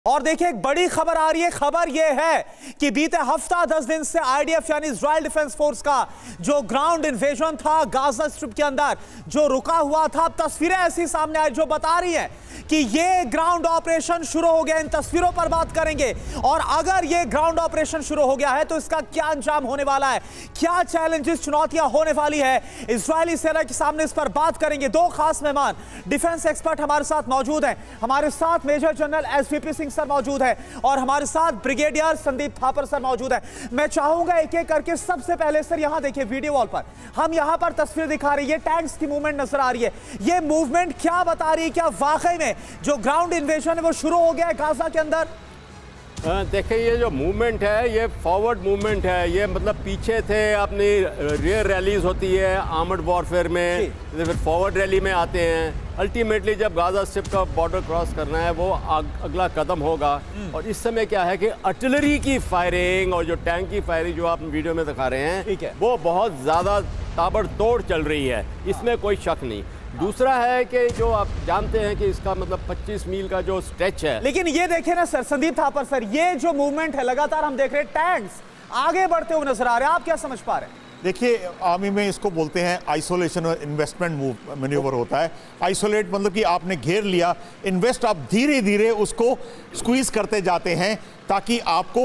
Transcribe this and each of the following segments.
और देखिए एक बड़ी खबर आ रही है। खबर यह है कि बीते हफ्ता 10 दिन से आईडीएफ यानी इजराइल डिफेंस फोर्स का जो ग्राउंड इन्वेजन था गाजा स्ट्रिप के अंदर जो रुका हुआ था, अब तस्वीरें ऐसी सामने आई जो बता रही हैं कि ये ग्राउंड ऑपरेशन शुरू हो गया। इन तस्वीरों पर बात करेंगे और अगर ये ग्राउंड ऑपरेशन शुरू हो गया है तो इसका क्या अंजाम होने वाला है, क्या चैलेंजेस चुनौतियां होने वाली है इजरायली सेना के सामने, इस पर बात करेंगे। दो खास मेहमान डिफेंस एक्सपर्ट हमारे साथ मौजूद हैं। हमारे साथ major general SVP Singh sir मौजूद है और हमारे साथ ब्रिगेडियर संदीप थापर सर मौजूद है। मैं चाहूंगा एक एक करके, सबसे पहले सर यहां देखिए वीडियो वॉल पर हम यहां पर तस्वीर दिखा रही है, टैंक्स की मूवमेंट नजर आ रही है। ये मूवमेंट क्या बता रही है, क्या वाकई में जो ग्राउंड इन्वेजन है वो शुरू हो गया है गाजा के अंदर? देखिए ये जो मूवमेंट है ये फॉरवर्ड मूवमेंट है। ये मतलब पीछे थे अपनी रियर रैलीज होती है आर्मर्ड वॉरफेयर में, फिर फॉरवर्ड रैली में आते हैं। अल्टीमेटली जब गाजा स्ट्रिप का बॉर्डर क्रॉस करना है वो अगला कदम होगा। और इस समय क्या है कि आर्टिलरी की फायरिंग और जो टैंक की फायरिंग जो आप वीडियो में दिखा रहे हैं वो बहुत ज़्यादा ताबड़तोड़ चल रही है, इसमें कोई शक नहीं। दूसरा है कि जो आप जानते हैं कि इसका मतलब 25 मील का जो स्ट्रेच है। लेकिन ये देखें ना सर, संदीप थापर सर, ये जो मूवमेंट है लगातार हम देख रहे हैं, टैंक्स आगे बढ़ते हुए नजर आ रहे हैं, आप क्या समझ पा रहे हैं? देखिए आर्मी में इसको बोलते हैं आइसोलेशन और इन्वेस्टमेंट मैन्यूवर होता है। आइसोलेट मतलब कि आपने घेर लिया, इन्वेस्ट आप धीरे धीरे उसको स्क्वीज करते जाते हैं ताकि आपको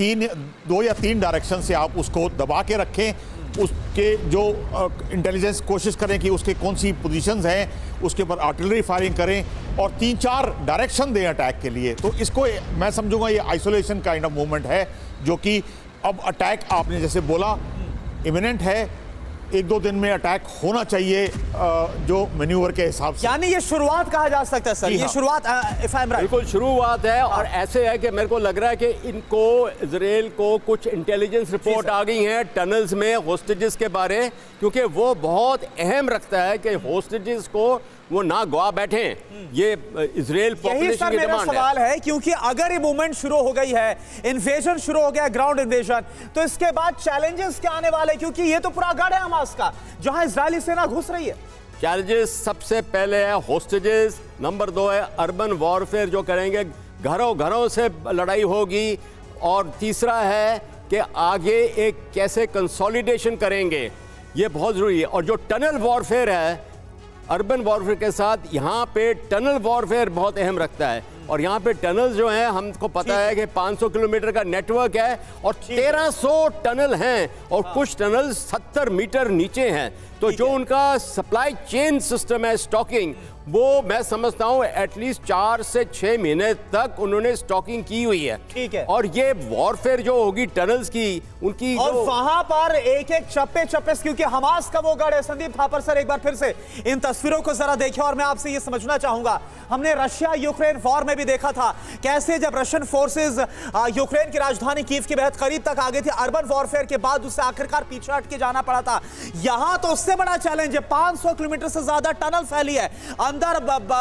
2 या 3 डायरेक्शन से आप उसको दबा के रखें। उसके जो इंटेलिजेंस कोशिश करें कि उसके कौन सी पोजीशंस हैं, उसके ऊपर आर्टिलरी फायरिंग करें और 3-4 डायरेक्शन दें अटैक के लिए। तो इसको मैं समझूंगा ये आइसोलेशन काइंड ऑफ मूवमेंट है, जो कि अब अटैक आपने जैसे बोला इमिनेंट है। 1-2 दिन में अटैक होना चाहिए जो मैन्यूवर के हिसाब से। यानी ये शुरुआत कहा जा सकता है सर, ये शुरुआत बिल्कुल शुरुआत है। और ऐसे है कि मेरे को लग रहा है कि इनको इजराइल को कुछ इंटेलिजेंस रिपोर्ट आ गई हैं टनल्स में होस्टेजेस के बारे, क्योंकि वो बहुत अहम रखता है कि होस्टेजेस को वो ना गवा बैठे। ये इजराइल पॉपुलेशन की डिमांड सवाल है क्योंकि अगर ये मूवमेंट शुरू हो गई है, इन्वेजन शुरू हो गया, ग्राउंड इन्वेजन, तो इसके बाद चैलेंजेस क्या आने वाले, क्योंकि ये तो पूरा गढ़ है हमास का जहां इजरायली सेना घुस रही है। चैलेंजेस सबसे पहले है होस्टेजेस, नंबर 2 है अर्बन वॉरफेयर जो करेंगे, घरों घरों से लड़ाई होगी, और तीसरा है कि आगे एक कैसे कंसोलिडेशन करेंगे, ये बहुत जरूरी है। और जो टनल वॉरफेयर है अर्बन वॉरफेयर के साथ, यहाँ पे टनल वॉरफेयर बहुत अहम रखता है। और यहाँ पे टनल जो हैं हमको पता है कि 500 किलोमीटर का नेटवर्क है और 1300 टनल हैं और कुछ टनल 70 मीटर नीचे हैं। तो जो उनका सप्लाई चेन सिस्टम है, स्टॉकिंग, वो मैं समझता हूँ एटलीस्ट 4 से 6 महीने तक उन्होंने स्टॉकिंग की हुई है। ठीक है। और ये वॉरफेयर जो होगी टनल्स की, उनकी और वहां पर एक एक चप्पे चप्पे, क्योंकि हमास का वो गढ़ है। संदीप थापर सर एक बार फिर से इन तस्वीरों को जरा देखिए और मैं आपसे ये समझना चाहूंगा, हमने रशिया यूक्रेन वॉर में भी देखा था कैसे जब रशियन फोर्सेस यूक्रेन की राजधानी कीव के बेहद करीब तक आ गई थी, अर्बन वॉरफेयर के बाद उसे आखिरकार पीछे हट के जाना पड़ा था। यहां तो उससे बड़ा चैलेंज है, 500 किलोमीटर से ज्यादा टनल फैली है, अंदर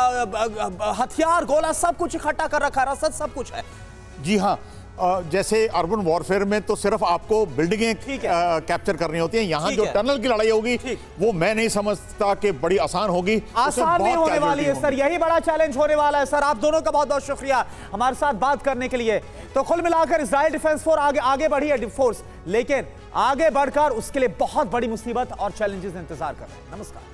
हथियार गोला सब कुछ इकट्ठा कर रखा, रसद सब कुछ है। जी हाँ, जैसे अर्बन वॉरफेयर में तो सिर्फ आपको बिल्डिंगें कैप्चर करनी होती हैं, यहाँ जो टनल की लड़ाई होगी वो मैं नहीं समझता कि बड़ी आसान होगी, आसान नहीं होने वाली है सर, यही बड़ा चैलेंज होने वाला है। सर आप दोनों का बहुत बहुत शुक्रिया हमारे साथ बात करने के लिए। तो कुल मिलाकर इजराइल डिफेंस फोर्स आगे बढ़ी है फोर्स, लेकिन आगे बढ़कर उसके लिए बहुत बड़ी मुसीबत और चैलेंजेस इंतजार कर रहे हैं। नमस्कार।